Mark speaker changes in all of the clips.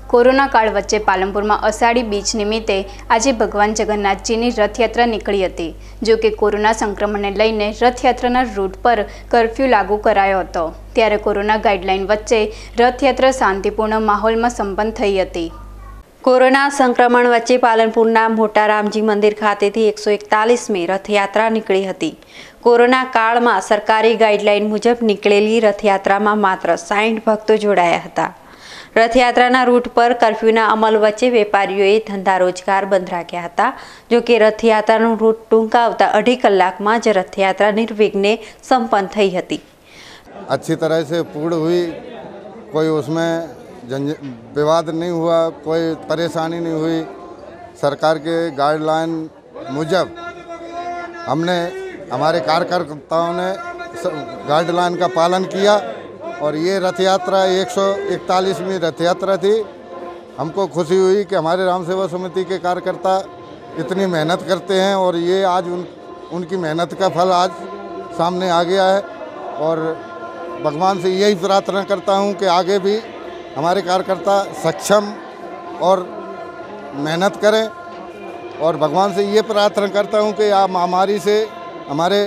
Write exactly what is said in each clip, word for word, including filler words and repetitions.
Speaker 1: Corona काळ वच्चे पालनपुर में अषाढ़ी बीज निमित्ते आज भगवान जगन्नाथजीनी रथयात्रा निकली हती। जो कि कोरोना संक्रमण ने लईने रथयात्राना रूट पर कर्फ्यू लागू करायो हतो। त्यारे कोरोना गाइडलाइन वच्चे रथयात्रा शांतिपूर्ण माहौल में संपन्न थई हती।
Speaker 2: कोरोना संक्रमण वच्चे पालनपुरना मोटा रामजी मंदिर खातेथी एक सौ एकतालीस में रथयात्रा निकली हती। कोरोना काल में सरकारी गाइडलाइन मुजब निकळेली रथयात्रा में मात्र साठ भक्तों जोड़ाया हता। रथयात्राना रूट पर कर्फ्यूना अमल वच्चे वेपारीओए धंधा रोजगार बंध राख्या हता। जो कि रथयात्रानो रूट टूंका आवता अढ़ी कलाकमां ज रथयात्रा निर्विघ्ने संपन्न थई हती।
Speaker 3: अच्छी तरह से पूर्ण हुई, कोई उसमें जंज विवाद नहीं हुआ, कोई परेशानी नहीं हुई। सरकार के गाइडलाइन मुजब हमने हमारे कार्यकर्ताओं ने गाइडलाइन का पालन किया और ये रथ यात्रा एक सौ इकतालीसवीं रथ यात्रा थी। हमको खुशी हुई कि हमारे राम सेवा समिति के कार्यकर्ता इतनी मेहनत करते हैं और ये आज उन उनकी मेहनत का फल आज सामने आ गया है। और भगवान से यही प्रार्थना करता हूँ कि आगे भी हमारे कार्यकर्ता सक्षम और मेहनत करें। और भगवान से ये प्रार्थना करता हूँ कि आप महामारी से हमारे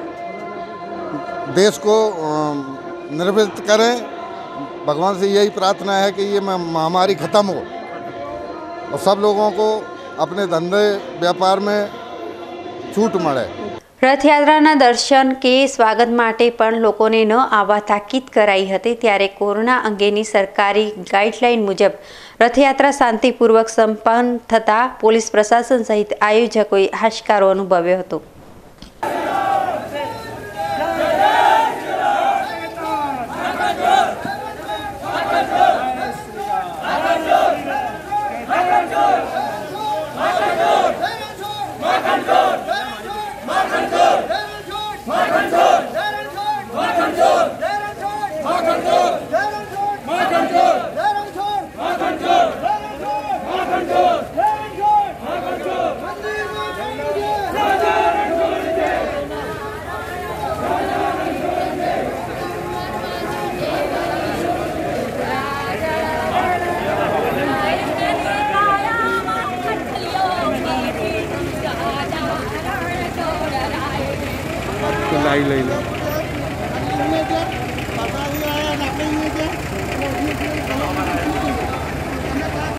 Speaker 3: देश को निर्वृत्त करें। भगवान से यही प्रार्थना है कि ये महामारी ख़त्म हो और सब लोगों को अपने धंधे व्यापार में छूट मिले।
Speaker 2: रथयात्राना दर्शन के स्वागत माटे पण लोकोने न आवा ताकीद कराई हती। त्यारे कोरोना अंगेनी सरकारी गाइडलाइन मुजब रथयात्रा शांतिपूर्वक संपन्न थता पोलीस प्रशासन सहित आयोजकोए हाशकारो अनुभव्यो हतो।
Speaker 4: लाई लाई